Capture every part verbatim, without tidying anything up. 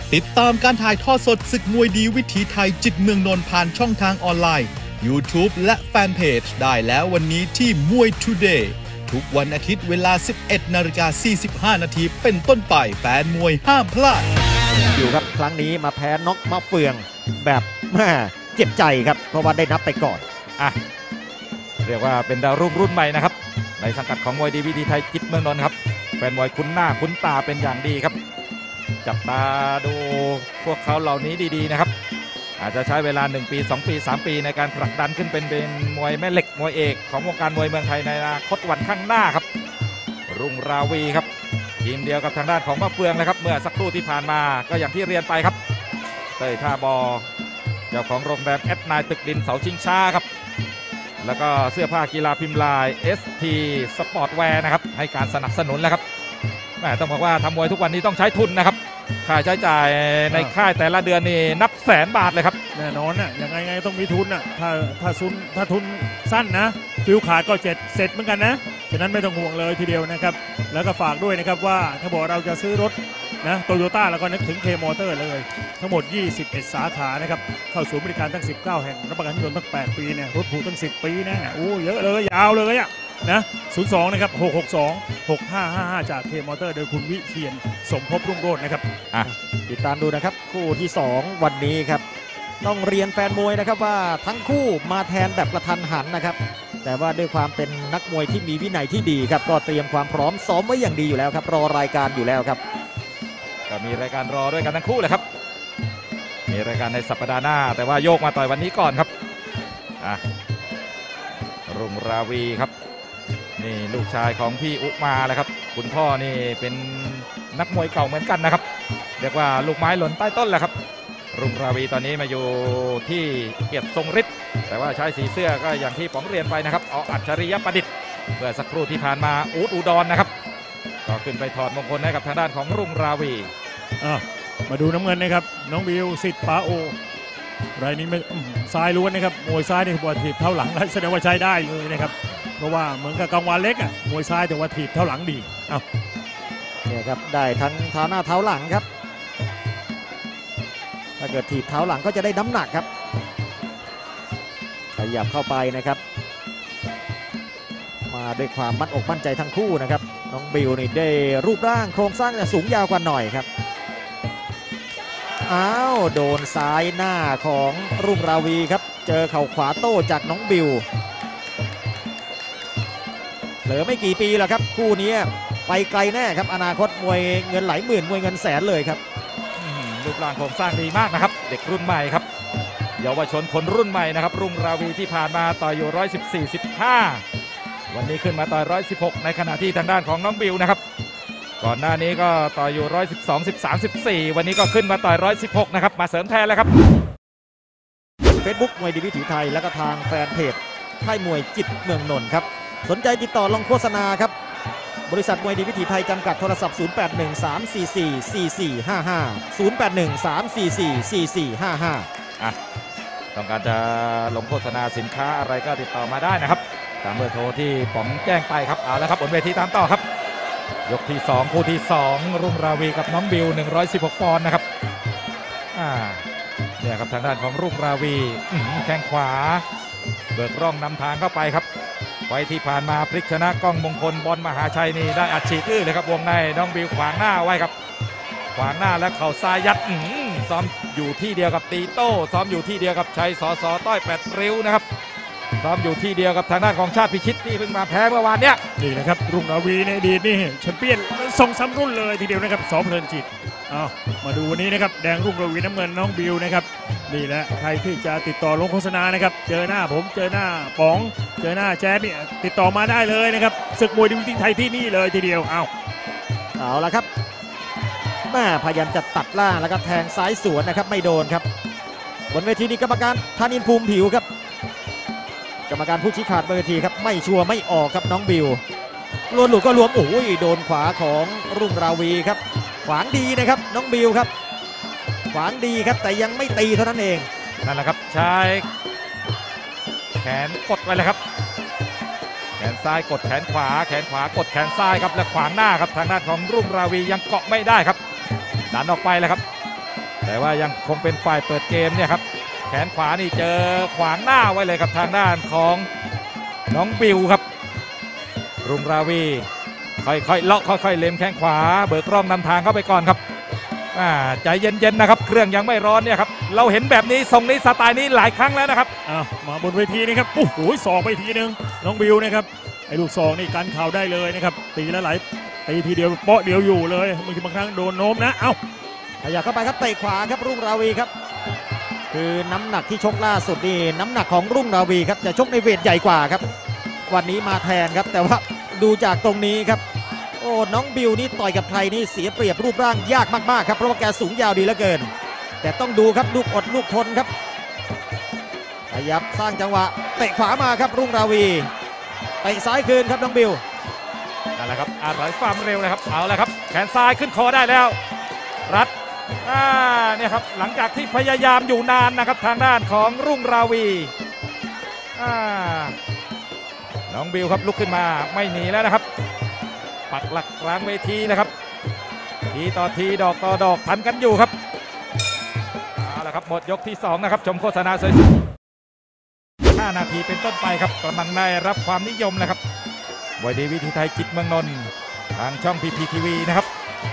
ติดตามการถ่ายทอดสดศึกมวยดีวิถีไทยจิตเมืองนนท์ผ่านช่องทางออนไลน์ YouTube และแฟนเพจได้แล้ววันนี้ที่มวย Today ทุกวันอาทิตย์เวลา สิบเอ็ดนาฬิกาสี่สิบห้า นาทีเป็นต้นไปแฟนมวยห้ามพลาดอยู่ครับครั้งนี้มาแพ้น็อกมะเฟืองแบบแม่เจ็บใจครับเพราะว่าได้นับไปก่อนอ่ะเรียกว่าเป็นดาวรุ่งรุ่นใหม่นะครับในสังกัดของมวยดีวิถีไทยจิตเมืองนนท์ครับแฟนมวยคุ้นหน้าคุ้นตาเป็นอย่างดีครับจับตาดูพวกเขาเหล่านี้ดีๆนะครับอาจจะใช้เวลาหนึ่งปีสองปีสามปีในการผลักดันขึ้นเป็นเป็นมวยแม่เหล็กมวยเอกของวงการมวยเมืองไทยในอนาคตวันข้างหน้าครับรุ่งราวีครับทีมเดียวกับทางด้านของมะเฟืองนะครับเมื่อสักครู่ที่ผ่านมาก็อย่างที่เรียนไปครับเตยท่าบอเจ้าของโรงแรมแอดนายตึกดินเสาชิงช้าครับแล้วก็เสื้อผ้ากีฬาพิมพ์ลาย เอส ที Sportwear นะครับให้การสนับสนุนแล้วครับแม่ต้องบอกว่าทำมวยทุกวันนี้ต้องใช้ทุนนะครับค่าใช้จ่ายในค่ายแต่ละเดือนนี่นับแสนบาทเลยครับแน่นอนน่ะยังไงไงต้องมีทุนน่ะถ้าถ้าทุนถ้าทุนสั้นนะฟิวขาดก็เจ็ดเสร็จเหมือนกันนะฉะนั้นไม่ต้องห่วงเลยทีเดียวนะครับแล้วก็ฝากด้วยนะครับว่าถ้าบอกเราจะซื้อรถนะโตโยต้าแล้วก็นึกถึงเคมอเตอร์เลยทั้งหมดยี่สิบเอ็ดสาขานะครับเข้าสู่บริการตั้งสิบเก้าแห่งรับประกันยนต์ตั้งแปดปีเนี่ยรถผูกตั้งสิบปีนะโอ้เยอะเลยยาวเลยอ่ะนะศูนย์สองนะครับหกหกสองหกห้าห้าห้าจากเคมอเตอร์โดยคุณวิเชียรสมภพรุ่งโรจน์นะครับอ่ะติดตามดูนะครับคู่ที่สองวันนี้ครับต้องเรียนแฟนมวยนะครับว่าทั้งคู่มาแทนแบบกระทันหันนะครับแต่ว่าด้วยความเป็นนักมวยที่มีวินัยที่ดีครับก็เตรียมความพร้อมซ้อมไว้อย่างดีอยู่แล้วครับรอรายการอยู่แล้วครับก็มีรายการรอด้วยกันทั้งคู่เลยครับมีรายการในสัปดาห์หน้าแต่ว่าโยกมาต่อยวันนี้ก่อนครับอ่ะรุ่งราวีครับนี่ลูกชายของพี่อุมาแหละครับคุณพ่อนี่เป็นนักมวยเก่าเหมือนกันนะครับเรียกว่าลูกไม้หล่นใต้ต้นแหละครับรุ่งราวีตอนนี้มาอยู่ที่เกียรติทรงฤทธิ์แต่ว่าใช้สีเสื้อก็อย่างที่ผมเรียนไปนะครับเอาอัจฉริยประดิษฐ์เมื่อสักครู่ที่ผ่านมาอูดอุดรนะครับก็ขึ้นไปถอดมงคลให้กับทางด้านของรุ่งราวีมาดูน้ำเงินนะครับน้องบิวสิทธิ์ปาโอรายนี้ไม่ซ้ายล้วนนะครับมวยซ้ายนี่บอลถีบเท้าหลังแสดงว่าใช้ได้เลยนะครับเพราะว่าเหมือนกับกังวานเล็กอ่ะมวยซ้ายแต่ว่าถีบเท้าหลังดีเอาเนี่ยครับได้ทั้งเท้าหน้าเท้าหลังครับถ้าเกิดถีบเท้าหลังก็จะได้น้ำหนักครับขยับเข้าไปนะครับมาด้วยความมั่นอกมั่นใจทั้งคู่นะครับน้องบิวนี่ได้รูปร่างโครงสร้างจะสูงยาวกว่าหน่อยครับอ้าวโดนซ้ายหน้าของรุ่งราวีครับเจอเข่าขวาโต้จากน้องบิวเหลือไม่กี่ปีแล้วครับคู่นี้ไปไกลแน่ครับอนาคตมวยเงินหลายหมื่นมวยเงินแสนเลยครับรูปร่างโครงสร้างดีมากนะครับเด็กรุ่นใหม่ครับเยาวชนคนรุ่นใหม่นะครับรุ่งราวีที่ผ่านมาต่อยอยู่ร้อยสิบสี่ สิบห้าวันนี้ขึ้นมาต่อยร้อยสิบหกในขณะที่ทางด้านของน้องบิวนะครับก่อนหน้านี้ก็ต่อยอยู่ร้อยสิบสอง สิบสาม สิบสี่วันนี้ก็ขึ้นมาต่อยร้อยสิบหกนะครับมาเสริมแทนแล้วครับ Facebook มวยดีวิถีไทยแล้วก็ทางแฟนเพจค่ายมวยจิตเมืองนนท์ครับสนใจติดต่อลงโฆษณาครับบริษัทมวยดีวิถีไทยจำกัดโทรศัพท์ศูนย์ แปด หนึ่ง สาม สี่ สี่ สี่ สี่ ห้า ห้า ศูนย์ แปด หนึ่ง สาม สี่ สี่ สี่ สี่ ห้า ห้าอ่ะต้องการจะลงโฆษณาสินค้าอะไรก็ติดต่อมาได้นะครับตามเบอร์โทรที่ผมแจ้งไปครับเอาละครับบนเวทีตามต่อครับยกที่สองคู่ที่สองรุ่งราวีกับน้องบิวหนึ่งร้อยสิบหกปอนด์นะครับอ่าเนี่ยครับทางด้านของรุ่งราวีแข้งขวาเบิกร่องนำทางเข้าไปครับไว้ที่ผ่านมาพลิกชนะกล้องมงคลบอลมหาชัยนี่ได้อัดฉีดอื้อเลยครับวงในน้องบิวขวางหน้าไว้ครับขวางหน้าแล้วเข่าซ้ายยัดซ้อมอยู่ที่เดียวกับตีโต้ซ้อมอยู่ที่เดียวกับชัยสสต้อยแปดริ้วนะครับซ้อมอยู่ที่เดียวกับทางด้านของชาติพิชิตที่เพิ่งมาแพ้เมื่อวานเนี้ยนี่นะครับรุ่งราวีในอดีตนี่แชมเปี้ยนทรงซ้ำรุ่นเลยทีเดียวนะครับสอเพลินจิตเอามาดูวันนี้นะครับแดงรุ่งราวีน้ำเงินน้องบิวนะครับนี่แหละใครที่จะติดต่อลงโฆษณานะครับเจอหน้าผมเจอหน้าป๋องเจอหน้าแจ๊ดเนี่ยติดต่อมาได้เลยนะครับศึกมวยดีวิถีไทยที่นี่เลยทีเดียวเอาเอาละครับแม่พยายามจะตัดล่างแล้วก็แทงซ้ายสวนนะครับไม่โดนครับบนเวทีนี้กรรมการธนินทร์ภูมิผิวครับกรรมการผู้ชี้ขาดบนเวทีครับไม่ชัวร์ไม่ออกครับน้องบิวรวมหลุดก็รวมโอ้ยโดนขวาของรุ่งราวีครับขวางดีนะครับน้องบิวครับขวางดีครับแต่ยังไม่ตีเท่านั้นเองนั่นแหละครับใช้แขนกดไว้เลยครับแขนซ้ายกดแขนขวาแขนขวากดแขนซ้ายครับและขวางหน้าครับทางด้านของรุ่งราวียังเกาะไม่ได้ครับดันออกไปแล้วครับแต่ว่ายังคงเป็นฝ่ายเปิดเกมเนี่ยครับแขนขวานี่เจอขวางหน้าไว้เลยครับทางด้านของน้องบิวครับรุ่งราวีค่อยๆเลาะค่อยๆเล็มแข้งขวาเบิกร่องนำทางเข้าไปก่อนครับใจเย็นๆนะครับเครื่องยังไม่ร้อนเนี่ยครับเราเห็นแบบนี้ทรงนี้สไตล์นี้หลายครั้งแล้วนะครับอ้าวมาบนเวทีนี่ครับโอ้โหสองไปทีนึงน้องบิวนะครับไอ้ลูกสองนี่กันเข่าได้เลยนะครับตีแล้วไหลตีทีเดียวเปาะเดียวอยู่เลยบางทีบางครั้งโดนโน้มนะเอ้าขยับเข้าไปครับเตะขวาครับรุ่งราวีครับคือน้ำหนักที่ชกล่าสุดนี่น้ำหนักของรุ่งราวีครับจะชกในเวทใหญ่กว่าครับวันนี้มาแทนครับแต่ว่าดูจากตรงนี้ครับโอ้น้องบิวนี่ต่อยกับใครนี่เสียเปรียบรูปร่างยากมากๆครับเพราะว่าแกสูงยาวดีเหลือเกินแต่ต้องดูครับลูกอดลูกทนครับขยับสร้างจังหวะเตะขวามาครับรุ่งราวีเตะซ้ายคืนครับน้องบิวนั่นแหละครับอาศัยความเร็วนะครับเอาละครับแขนซ้ายขึ้นคอได้แล้วรัดอ่าเนี่ยครับหลังจากที่พยายามอยู่นานนะครับทางด้านของรุ่งราวีอ่าน้องบิวครับลุกขึ้นมาไม่หนีแล้วนะครับปักหลักกลางเวทีนะครับทีต่อทีดอกต่อดอกทันกันอยู่ครับเอาละครับหมดยกที่สองนะครับชมโฆษณาสวยๆห้านาทีเป็นต้นไปครับกำลังได้รับความนิยมนะครับมวยดีวิธีไทยจิตเมืองนนท์ทางช่อง พี พี ที วี นะครับ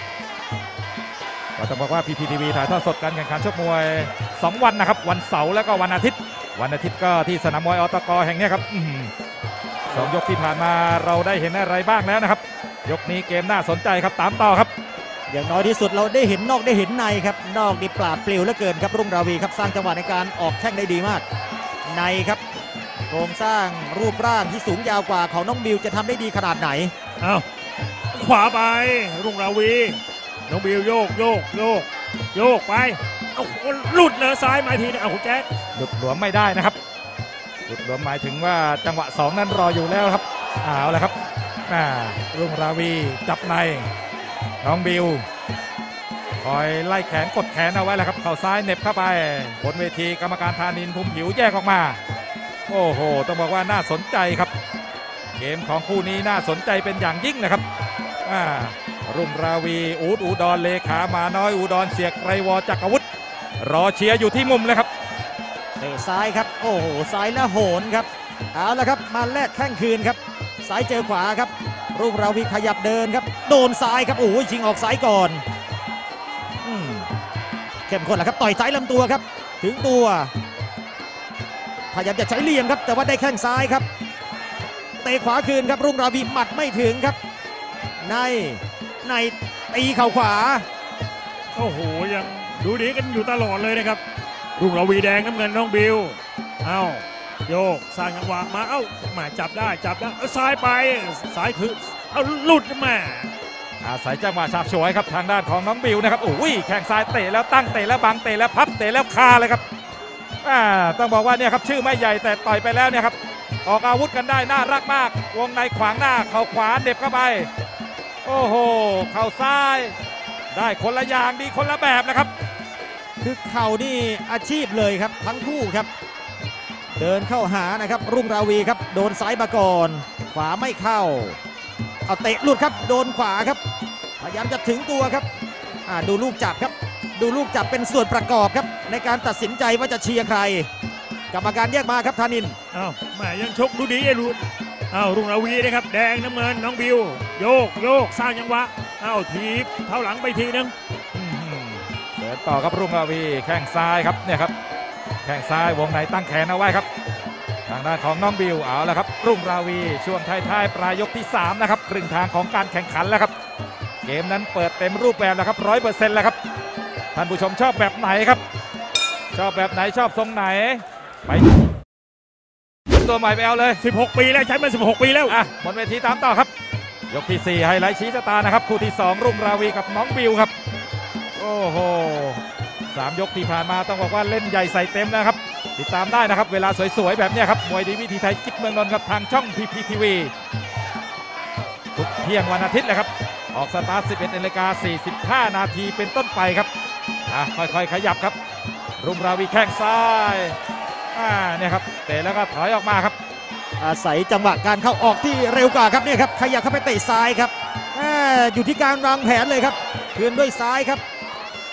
ก็ต้องบอกว่า พี พี ที วี ถ่ายทอดสดการแข่งขันชกมวยสองวันนะครับวันเสาร์และก็วันอาทิตย์วันอาทิตย์ก็ที่สนามมวยอตกแห่งนี้ครับสองยกที่ผ่านมาเราได้เห็นอะไรบ้างแล้วนะครับยกนี้เกมน่าสนใจครับตามต่อครับอย่างน้อยที่สุดเราได้เห็นนอกได้เห็นในครับนอกนี่ปราดเปรียวเหลือเกินครับรุ่งราวีครับสร้างจังหวะในการออกแข้งได้ดีมากในครับโครงสร้างรูปร่างที่สูงยาวกว่าของน้องบิวจะทำได้ดีขนาดไหนอ้าวขวาไปรุ่งราวีน้องบิวโยกโยกโยกโยกไปเอาหลุดเลยซ้ายมาทีนึงเอาคุณแจ๊คหลุดหลวมไม่ได้นะครับหลุดหลวมหมายถึงว่าจังหวะสองนั้นรออยู่แล้วครับเอาละครับรุ่งราวีจับในน้องบิวคอยไล่แขนกดแขนเอาไว้แล้วครับเข่าซ้ายเหน็บเข้าไปบนเวทีกรรมการธานินภูมิผิวแยกออกมาโอ้โหต้องบอกว่าน่าสนใจครับเกมของคู่นี้น่าสนใจเป็นอย่างยิ่งนะครับรุ่งราวีอูดอุดรเลขามาน้อยอุดรเสียไกรวอจักรวุฒิรอเชียร์อยู่ที่มุมเลยครับเตะซ้ายครับโอ้โหซ้ายแล้วโหนครับเอาละครับมาแลกแข้งคืนครับซ้ายเจอขวาครับรุ่งราวีขยับเดินครับโดนซ้ายครับโอ้ยชิงออกซ้ายก่อนอืมเข้มข้นแหละครับต่อยซ้ายลำตัวครับถึงตัวพยายามจะใช้เหลี่ยมครับแต่ว่าได้แข้งซ้ายครับเตะขวาคืนครับรุ่งราวีหมัดไม่ถึงครับในในตีเข่าขวาโอ้โหยังดูดีกันอยู่ตลอดเลยนะครับรุ่งราวีแดงน้ำเงินน้องบิวเอ้าโยกสร้างจังหวะมาเอ้ามาจับได้จับได้เอาซ้ายไปซ้ายคือเอาหลุดมาอาศัยจังหวะฉาบฉวยครับทางด้านของน้องบิวนะครับโอ้ยแข้งซ้ายเตะแล้วตั้งเตะแล้วบังเตะแล้วพับเตะแล้วคาเลยครับต้องบอกว่าเนี่ยครับชื่อไม่ใหญ่แต่ต่อยไปแล้วเนี่ยครับออกอาวุธกันได้น่ารักมากวงในขวางหน้าเข่าขวาเด็บเข้าไปโอ้โหเข่าซ้ายได้คนละอย่างดีคนละแบบนะครับคือเข่านี่อาชีพเลยครับทั้งคู่ครับเดินเข้าหานะครับรุ่งราวีครับโดนซ้ายมาก่อนขวาไม่เข้าเอาเตะหลุดครับโดนขวาครับพยายามจะถึงตัวครับดูลูกจับครับดูลูกจับเป็นส่วนประกอบครับในการตัดสินใจว่าจะเชียร์ใครกรรมการแยกมาครับธานินอ้าวแหมยังชกดูดีไอ้รุ่นอ้าวรุ่งราวีนะครับแดงน้ำเงินน้องบิวโยกโยกสร้างจังหวะอ้าวทีบเท้าหลังไปทีนึงเดินต่อครับรุ่งราวีแข้งซ้ายครับเนี่ยครับแข้งซ้ายวงในตั้งแขนเอาไว้ครับทางด้านของน้องบิวเอาละครับรุ่งราวีช่วงท้ายๆปลายยกที่สามนะครับครึ่งทางของการแข่งขันแล้วครับเกมนั้นเปิดเต็มรูปแบบแล้วครับร้อยเปอร์เซ็นต์แล้วครับท่านผู้ชมชอบแบบไหนครับชอบแบบไหนชอบทรงไหนไปตัวใหม่ไปเอาเลยสิบหกปีแล้วใช้มาสิบหกปีแล้วอ่ะบนเวทีตามต่อครับยกที่สี่ไฮไลท์ชี้ชะตานะครับคู่ที่สองรุ่งราวีกับน้องบิวครับโอ้โหสามยกที่ผ่านมาต้องบอกว่าเล่นใหญ่ใส่เต็มนะครับติดตามได้นะครับเวลาสวยๆแบบนี้ครับมวยดีวิธีไทยจิตเมืองนนท์ครับทางช่อง พี พี ที วี ทุกเที่ยงวันอาทิตย์เลยครับออกสตาร์ท สิบเอ็ดนาฬิกาสี่สิบห้า นาทีเป็นต้นไปครับอ่ะค่อยๆขยับครับรุ่งราวีแข้งซ้ายอ่าเนี่ยครับเตะแล้วก็ถอยออกมาครับอาศัยจังหวะการเข้าออกที่เร็วกว่าครับเนี่ยครับขยับเข้าไปเตะซ้ายครับอยู่ที่การวางแผนเลยครับคืนด้วยซ้ายครับพ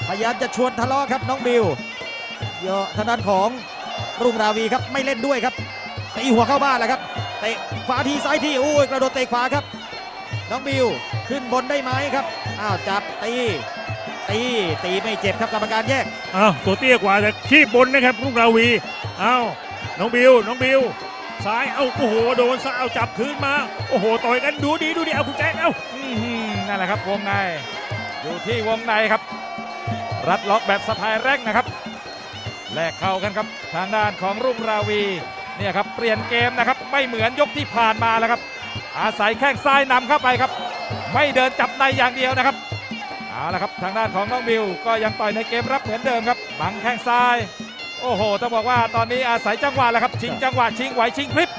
พยายามจะชวนทะเลาะครับน้องบิวเยอะทางด้านของรุ่งราวีครับไม่เล่นด้วยครับตีหัวเข้าบ้านแหละครับเตะขวาทีซ้ายทีโอ้ยกระโดดเตะขวาครับน้องบิวขึ้นบนได้ไหมครับอ้าวจับตีตีตีไม่เจ็บครับกรรมการแยกอ้าวตัวเตี้ยกว่าแต่ขี้บนนะครับรุ่งราวีอ้าวน้องบิวน้องบิวซ้ายเอาโอ้โหโดนซ้ายเอาจับคืนมาโอ้โหต่อยกันดูดีดูดีเอาคุณแจ๊คเอานั่นแหละครับวงในอยู่ที่วงในครับรัดล็อกแบบสะพายแรกนะครับแลกเข้ากันครับทางด้านของรุ่งราวีเนี่ยครับเปลี่ยนเกมนะครับไม่เหมือนยกที่ผ่านมาแล้วครับอาศัยแข้งซ้ายนำเข้าไปครับไม่เดินจับในอย่างเดียวนะครับเอาละครับทางด้านของน้องบิวก็ยังต่อยในเกมรับเหมือนเดิมครับบังแข้งซ้ายโอ้โหต้องบอกว่าตอนนี้อาศัยจังหวะแล้วครับชิงจังหวะชิงไหวชิงพลิบ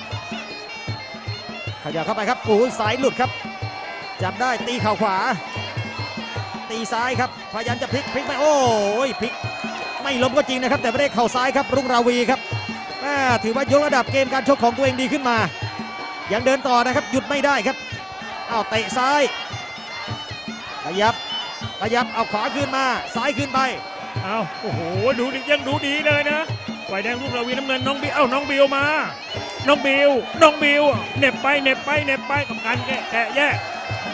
ขยับเข้าไปครับโอ้ยสายหลุดครับจับได้ตีเข่าขวาตีซ้ายครับพยายามจะพลิกพลิกไปโอ้ยพลิกไม่ล้มก็จริงนะครับแต่ไม่ได้เข่าซ้ายครับรุ่งราวีครับถือว่ายกระดับเกมการชกของตัวเองดีขึ้นมายังเดินต่อนะครับหยุดไม่ได้ครับอ้าวเตะซ้ายขยับขยับเอาขวาขึ้นมาซ้ายขึ้นไปอ้าวโอ้โหดูดิยังดูดีเลยนะฝ่ายแดงรุ่งราวีน้ำเงินน้องบิวเอ้าน้องบิวมาน้องบิวน้องบิวเน็บไปเน็บไปเน็บไปกับการแกะแกะแยก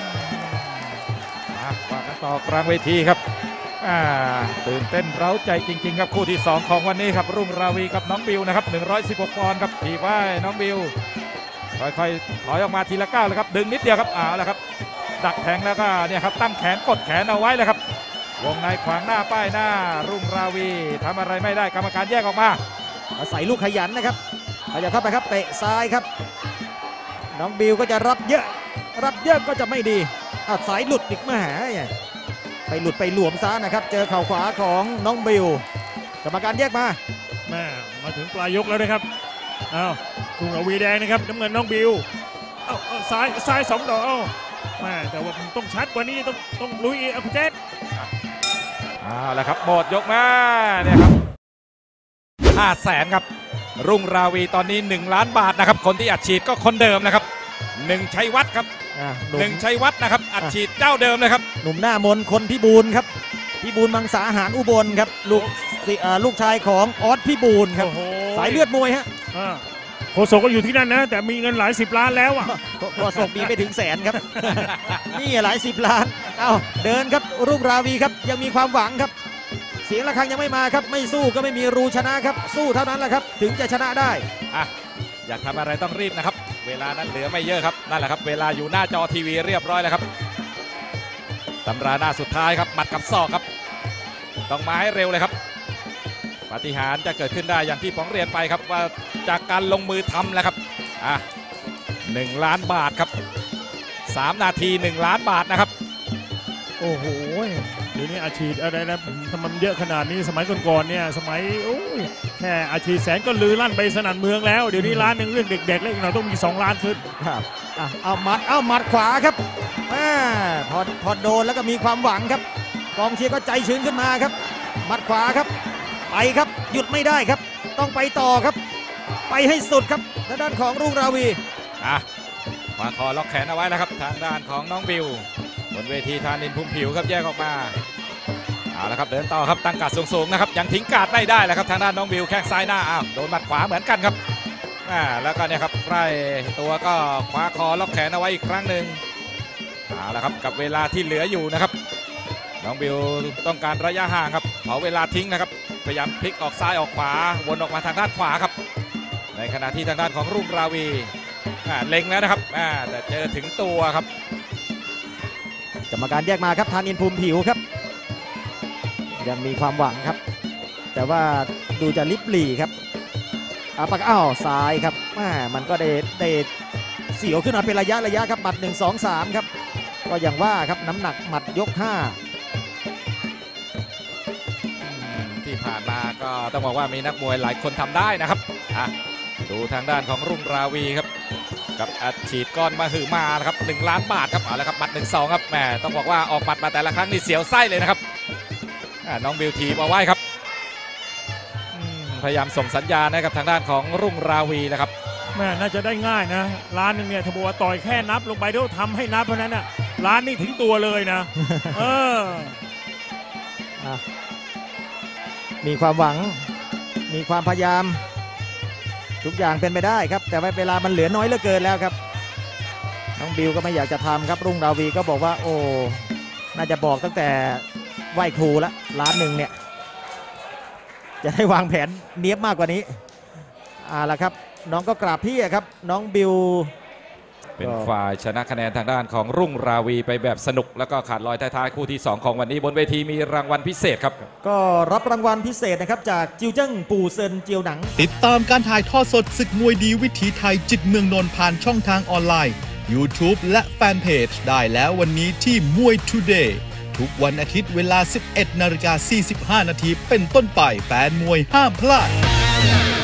ว่ากันต่อกลางเวทีครับตื่นเต้นเร้าใจจริงๆครับคู่ที่สองของวันนี้ครับรุ่งราวีกับน้องบิวนะครับหนึ่งร้อยสิบหกปอนด์ครับถีบไว้น้องบิวค่อยๆถอยออกมาทีละก้าวเลยครับดึงนิดเดียวครับอ้าวแล้วครับดักแทงแล้วก็เนี่ยครับตั้งแขนกดแขนเอาไว้เลยครับวงในขวางหน้าป้ายหน้ารุ่งราวีทำอะไรไม่ได้กรรมการแยกออกมาอาศัยลูกขยันนะครับขยับเข้าไปครับเตะซ้ายครับน้องบิวก็จะรับเยอะรับเยอะก็จะไม่ดีอ้าวสายหลุดอีกมาหาไปหลุดไปหลวมซะนะครับเจอเข่าขวาของน้องบิวกรรมการแยกมาแม่มาถึงปลายยกแล้วนะครับอ้าวรุ่งราวีแดงนะครับน้ำเงินน้องบิวเอ้าซ้ายซ้ายสองดอกแม่แต่ว่าต้องชัดกว่านี้ต้องต้องลุยอีกคุณเจษอ้าวแล้วครับหมดยกมาเนี่ยครับห้าแสนครับรุ่งราวีตอนนี้หนึ่งล้านบาทนะครับคนที่อัดฉีดก็คนเดิมนะครับหนึ่งชัยวัฒน์ครับหนึ่งชัยวัฒน์นะครับอัดฉีดเจ้าเดิมเลยครับหนุ่มหน้ามนคนพิบูลครับพิบูลมังสาหารอุบลครับลูกลูกชายของออสพิบูลครับสายเลือดมวยฮะโคศกก็อยู่ที่นั่นนะแต่มีเงินหลายสิบล้านแล้วอ่ะโคศกมีไปถึงแสนครับนี่หลายสิบล้านเอ้าเดินครับรุ่งราวีครับยังมีความหวังครับเสียงระฆังยังไม่มาครับไม่สู้ก็ไม่มีรูชนะครับสู้เท่านั้นแหละครับถึงจะชนะได้อ่ะอยากทำอะไรต้องรีบนะครับเวลานั้นเหลือไม่เยอะครับนั่นแหละครับเวลาอยู่หน้าจอทีวีเรียบร้อยแล้วครับตำราหน้าสุดท้ายครับหมัดกับศอกครับต้องมาให้เร็วเลยครับปาฏิหาริย์จะเกิดขึ้นได้อย่างที่ผมเรียนไปครับว่าจากการลงมือทำแล้วครับอ่ะหนึ่งล้านบาทครับสามนาทีหนึ่งล้านบาทนะครับโอ้โหเดี๋ยวนี้อาชีพอะไรนะทำไมมันเยอะขนาดนี้สมัยก่อนๆเนี่ยสมัยโอ้ยแค่อาชีพแสนก็ลือลั่นไปสนั่นเมืองแล้วเดี๋ยวนี้ล้านหนึ่งเรื่องเด็กๆแล้วอีกหน่อยต้องมีสองล้านขึ้นครับเอาหมัดเอาหมัดขวาครับพอพอโดนแล้วก็มีความหวังครับกองเชียร์ก็ใจชื้นขึ้นมาครับหมัดขวาครับไปครับหยุดไม่ได้ครับต้องไปต่อครับไปให้สุดครับทางด้านของรุ่งราวีอ่ะขวาคอล็อกแขนเอาไว้แล้วครับทางด้านของน้องบิวบนเวทีธานินทร์ภูมิผิวครับแยกออกมาเอาละครับเดินต่อครับตั้งการสูงๆนะครับยังทิ้งการไม่ได้แล้วครับทางด้านน้องบิวแข้งซ้ายหน้าอ้าวโดนหมัดขวาเหมือนกันครับอ่าแล้วก็เนี่ยครับใกล้ตัวก็ขวาคอล็อกแขนเอาไว้อีกครั้งหนึ่งเอาละครับกับเวลาที่เหลืออยู่นะครับน้องบิวต้องการระยะห่างครับเผาเวลาทิ้งนะครับพยายามพลิกออกซ้ายออกขวาวนออกมาทางด้านขวาครับในขณะที่ทางด้านของรุ่งราวีเล็งแล้วนะครับแต่เจอถึงตัวครับกรรมการแยกมาครับธานินทร์ภูมิผิวครับยังมีความหวังครับแต่ว่าดูจะลิบหลี่ครับอาปักอ้าวซ้ายครับมันก็ได้ได้เสียวขึ้นมาเป็นระยะระยะครับหมัดหนึ่งสองสามครับก็อย่างว่าครับน้ำหนักหมัดยกห้าที่ผ่านมาก็ต้องบอกว่ามีนักมวยหลายคนทำได้นะครับอ่ะดูทางด้านของรุ่งราวีครับกับอัดฉีดก้อนมาหือมานะครับหนึ่งล้านบาทครับเอาละครับหมัดหนึ่งสองครับแหมต้องบอกว่าออกหมัดมาแต่ละครั้งนี่เสียวไส้เลยนะครับน้องบิวทีเอาไว้ครับพยายามส่งสัญญาณนะครับทางด้านของรุ่งราวีนะครับแม่น่าจะได้ง่ายนะร้านนึงเนี่ยถ้าบอกว่าต่อยแค่นับลงไปเดี๋ยวทำให้นับเพราะนั้นน่ะร้านนี้ถึงตัวเลยนะเอออ่ะมีความหวังมีความพยายามทุกอย่างเป็นไปได้ครับแต่ว่าเวลามันเหลือน้อยเหลือเกินแล้วครับน้องบิวก็ไม่อยากจะทำครับรุ่งราวีก็บอกว่าโอ้น่าจะบอกตั้งแต่ไหว้ครูละล้านหนึ่งเนี่ยจะได้วางแผนเนียบมากกว่านี้อ่าละครับน้องก็กราบพี่ครับน้องบิวเป็นฝ่ายชนะคะแนนทางด้านของรุ่งราวีไปแบบสนุกแล้วก็ขาดลอยท้ายๆคู่ที่สองของวันนี้บนเวทีมีรางวัลพิเศษครับก็รับรางวัลพิเศษนะครับจากจิวเจิ้งปู่เซินเจียวหนังติดตามการถ่ายทอดสดศึกมวยดีวิถีไทยจิตเมืองนนท์ผ่านช่องทางออนไลน์ YouTube และแฟนเพจได้แล้ววันนี้ที่มวย Today ทุกวันอาทิตย์เวลา สิบเอ็ดนาฬิกาสี่สิบห้านาทีเป็นต้นไปแฟนมวยห้ามพลาด